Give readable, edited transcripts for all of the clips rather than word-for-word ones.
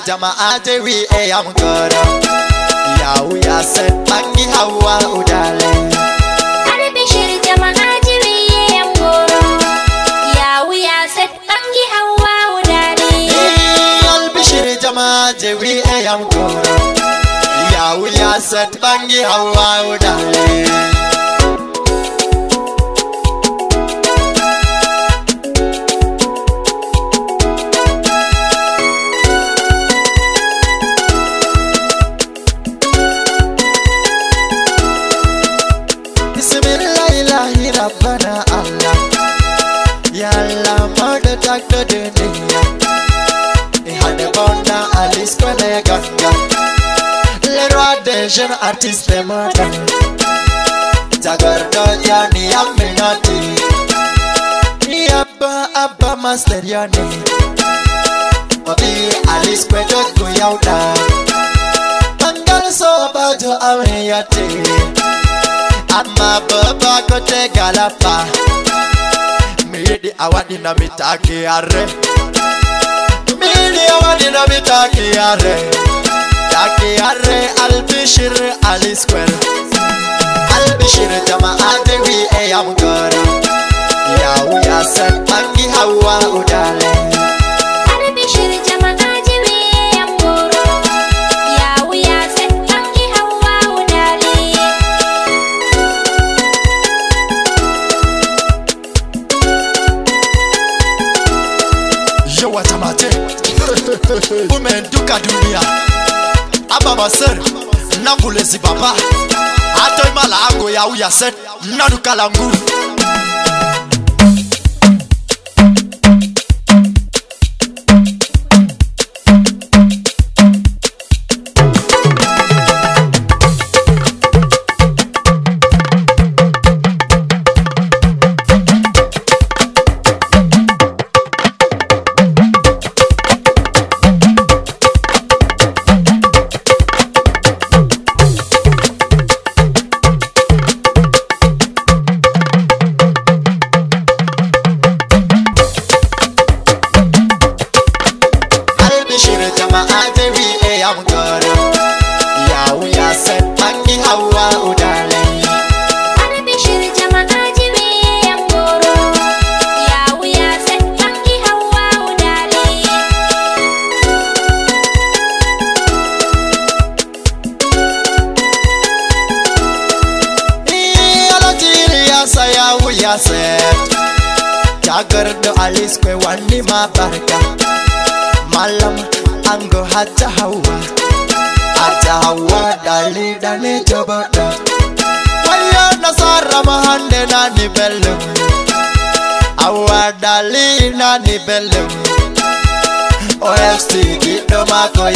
jamaate we am goro. Yaou Yasset bangi hawa udale. Albishir jamaate we am goro. Yaou Yasset bangi hawa udale. Albishir jamaate we am goro. Yaou Yasset bangi hawa udale. Rabbana Allah, Ya Allah, murder doctor dunia. Ihane bona Alice kwenye ganga. Leroy Dejan artist le murder. Jagardo yani aminati. Abba master yani. Obi Alice kwenye kuyauda. Mangal so bajo ameyati. Amma baba kote galapa. Midi awadi na mitaki are. Midi awadi na mitaki are. Taki are Albishir Ali Square. Albishir jamaate we am goro. Yaou Yasset bangi hawa udale. Albishir jamaate we am goro. Yaou Yasset bangi hawa udale. Yo watamate umenduka dunia aba maser nambulezi baba ato imala ango Yaou Yasset naduka langu. Yaou Yasset Jagardo Alice kwe wani mabaraka. Malam ango haja hawa dali dani jabata. Waya nasara mahande nani bellum. Awa dali nani bellum. OFC gido mako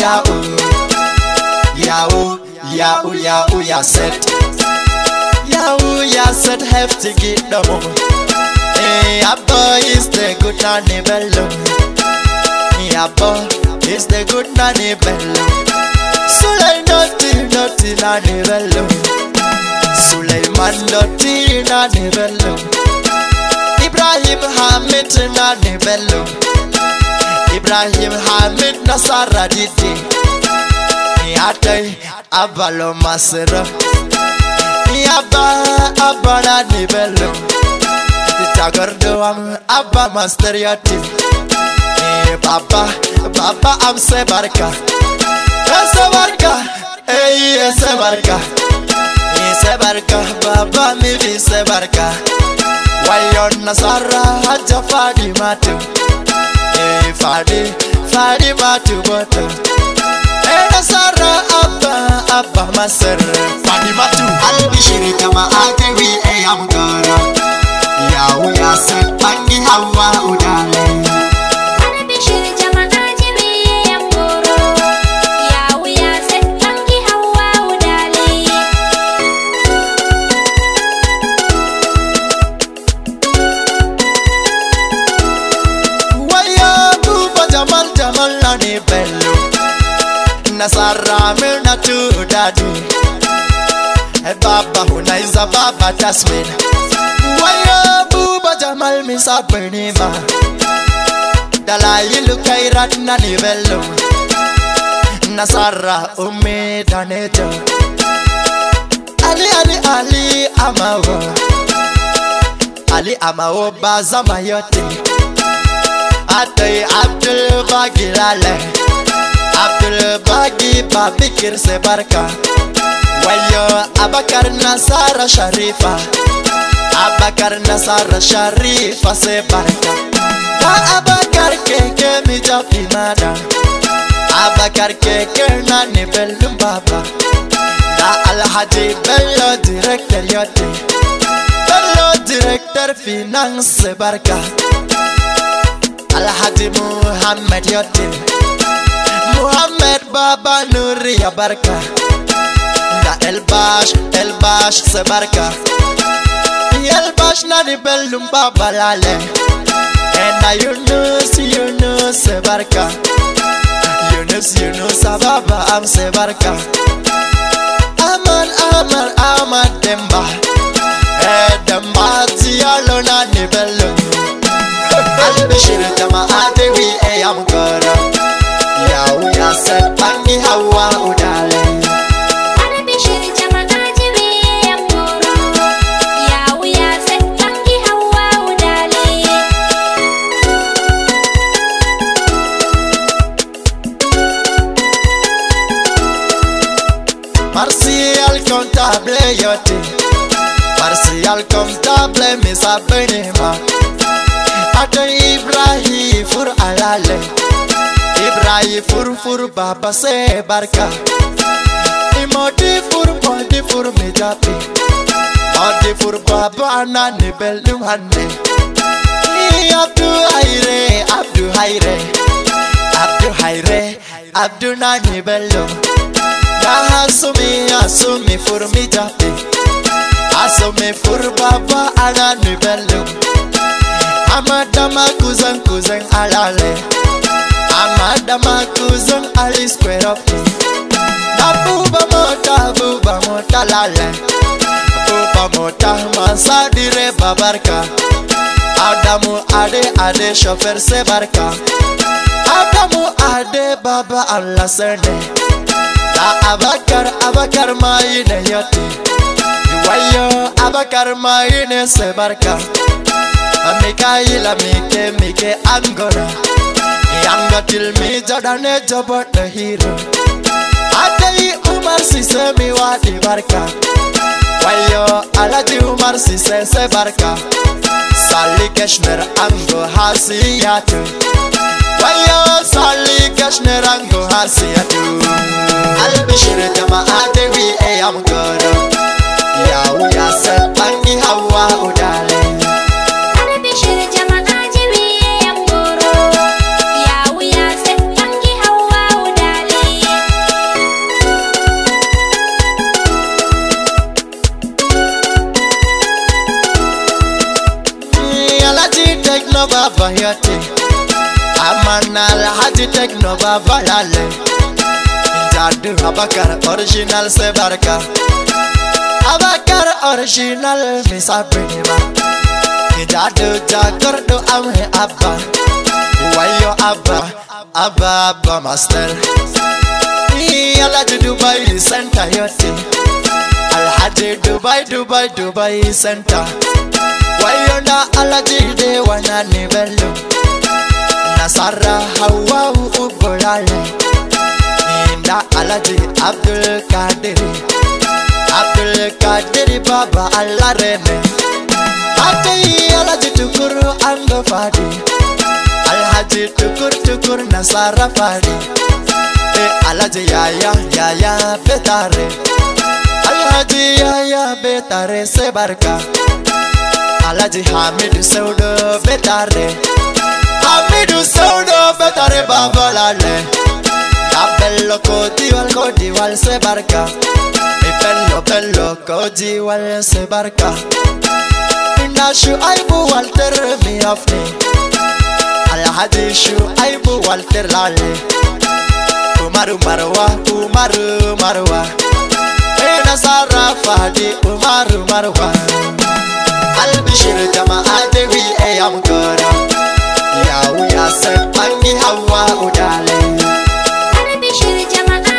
Yaou Yasset. Yaou Yasset have to get the moment. Hey, Abba is the good nanny bello. Hey, Abba is the good nanny bello. Sulay naughty nanny bello. Sulayman naughty nanny bello. Ibrahim Hamid nanny bello. Ibrahim Hamid Nasara Didi. Hey, Atay Abalo Masera. Abba na ni bello. Jagardo am Abba master yati. Baba am sebarka. Sebarka Baba mi bi sebarka. Wayon nasara haja fadi matu. Fadi matu boto. Nasara Abba master fadi matu. Albishir jamaate we am goro. Yaou Yasset bangi hawa udale. Albishir jamaate we am goro. Yaou Yasset bangi hawa udale. Waya buba jamal nani bello. Nasara mirna tu dadi. Baba hunaiza baba Tasmin. Waya buba jamal misa penima. Dalayilu kairat nani bello. Nasara Umi Danejo Ali Amawo Ali Amawo Bazamayote Atay Abdul Bagi Lale Abdul Bagi Babikir Sebarka Wayo Abakar Nasara Sharifa Abakar Nasara Sharifa Sebarka Abakar Keke Mijapi Mada Abakar Keke Nani Bellum Baba Da Alhaji Bello Director Yote Bello Director Finance Sebarka Alhaji Muhammad Yote Muhammad Baba Nuri Barka Da Elbash Sebarka Elbash Nani Bellum Baba Lale Ena Yunus Sebarka Yunus Ababa Am Sebarka Aman Demba Demba Tialo Nani Bellum Al-Bashir Jama Adewi Eyam Gora Yaou Yasset Bangi Hawa Udale Al-Bashir Jama Adewi Eyam Gora Yaou Yasset Bangi Hawa Udale Martial comptable yote Martial comptable Misa Benema Ate Ibrahim Fur Alale Ibrahim Fur Baba Sebarka Imodi Fur Mijapi Modi Fur Baba Anani Bellum Hande Abdu Nani Bellum Asumi Fur Mijapi Asumi Fur Baba Anani Bellum Amadama Kuzan Alale Amadama Kuzan Ali Square of Buba Mota Lale Buba Mota Masadire Babarka Adamu Ade Chauffeur Sebarka Adamu Ade Baba Allah Sene Da Abakar Maine Yote Wayo Abakar Maine Sebarka Mikaela Mike Angora Yanga till me Jadane Jabot the hero Adai Umar Sise mi wadi barka Wayo Alaji Umar Sise Sebarka Sali Keshner Ango Hasiyatu Wayo Sali Keshner Ango Hasiyatu Al-Bashir Jama Adewi Eyam Gora Yaou Yasset Bangi Hawa Udale Al-Bashir Jama Adewi Eyam Gora Yaou Yasset Bangi Hawa Udale Alaji Tekno Baba Yote Aman Alhaji Tekno Baba Lale Jadu Abakar Original Sebarka Abakar Original Misa Benema Jadu Jakardo Amhe Abba Wayo Abba Master Alaji Dubai Center Yote Alhaji Dubai Center Wayona Alaji de Wanani Bello Nasara Hawa Ubolale Inda Alaji Abdul Kadiri Baba Alarene Ate Alaji Tukuru Ando Fadi Alhaji Tukur Nasara Fadi Alaji Yaya Betare Alhaji Yaya Betare Sebarka Alaji Hamidu Saudo Betare Baba Lale Bello Kodiwal Sebarka Bello Kodiwal Sebarka Nashu Aibu Walter Miafni Alhaji Shu Aibu Walter Lale Umaru Marwa Nasara Fadi Umaru Marwa Al-Bashir Jama Adewi Eyam Gora Yaou Yasset Bangi Hawa Udale Al-Bashir Jama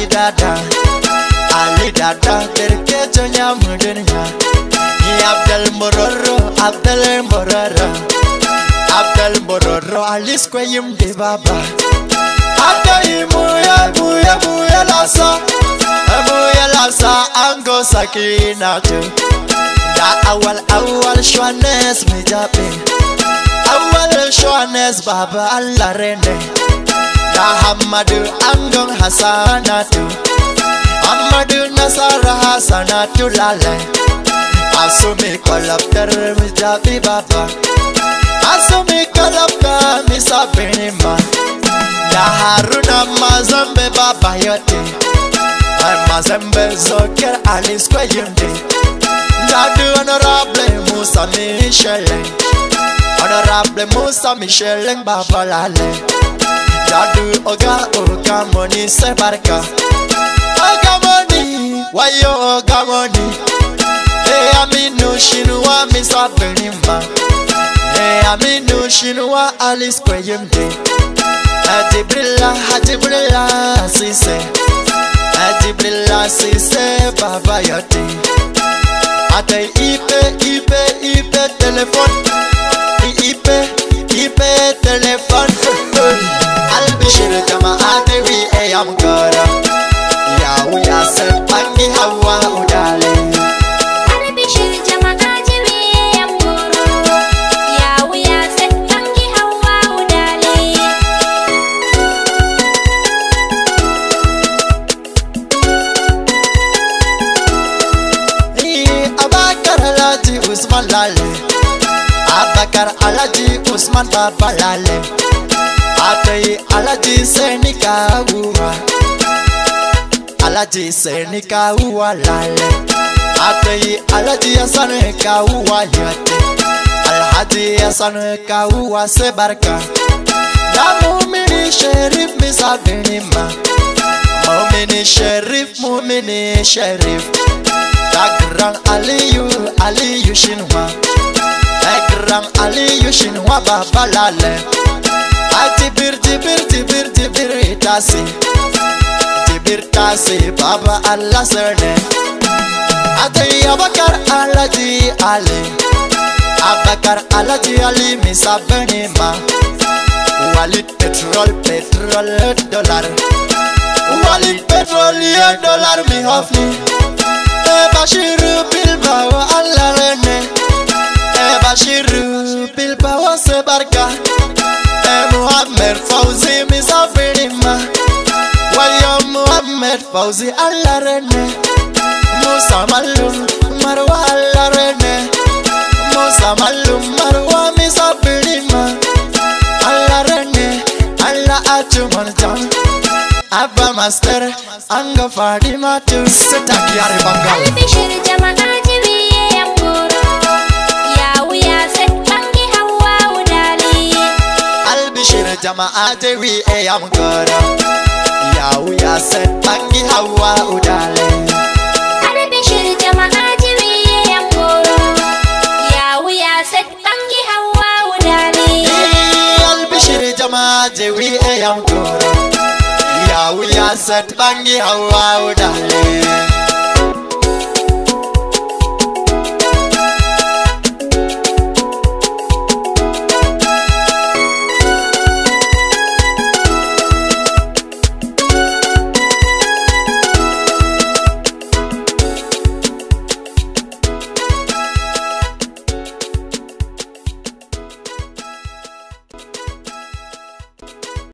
Ali dada terkejo nyamudenya Ni Abdel Mororo Alice kweyim de baba Atai muya lasa Ango sakina tu Da awal shwanes mijabe Awal shwanes baba Allah rene Da Hamadu Angon Hasanatu Hamadu Nasara Hasanatu lale Asumi kolapter mijabi baba Asumi kolapka misabinima Da Haruna Mazambe baba yote Mazambe zoker Alice kweyimde Da du honorable Musa Michelin Honorable Musa Michelin baba lale Jadu oga money se barka Oga money, wayo oga money aminu shinwa misa benima aminu shinwa Alice kweyimde Jibrila sise baba yote Ate ipe telephone ipe telephone Albishir kama ate we am gora Yaou Yasset bangi hawa udale Albishir jama ajibi am goro Yaou Yasset bangi hawa udale Abakar Alaji Usman lale Abakar Alaji Usman baba lale Atai Alaji Senika uwa Alaji Senika uwa lale Atai Alaji Yasanika uwa yote Alhaji Yasanika uwa sebarka Na mumini Sherif misabinima Mumini Sherif Grand Aliyu Shinwa Grand Aliyu Shinwa baba lale Jibir tasi baba Allah serne Ate Abakar Alaji Ali Abakar Alaji Ali misabenima Walid petrol dollar Walid petroleum dollar mi hofni Bashiru Bilbao Allah rene Bashiru Bilbao sebarka Muhammad Fauzi misafirima Wayo Muhammad Fauzi Allah rene Musa Malum Marwa Allah rene Musa Malum Marwa misafirima Allah rene Allah achuman jam Abba Master Anga Fadima tu Setaki Ari Bangal Albishir jama ajibi am goro Yaou Yasset bangi hawa udale Albishir jama ajibi am goro Yaou Yasset bangi hawa udale Albishir jama ajibi am goro Yaou Yasset bangi hawa udale Albishir jama ajibi am goro Yaou Yasset bangi hawa udale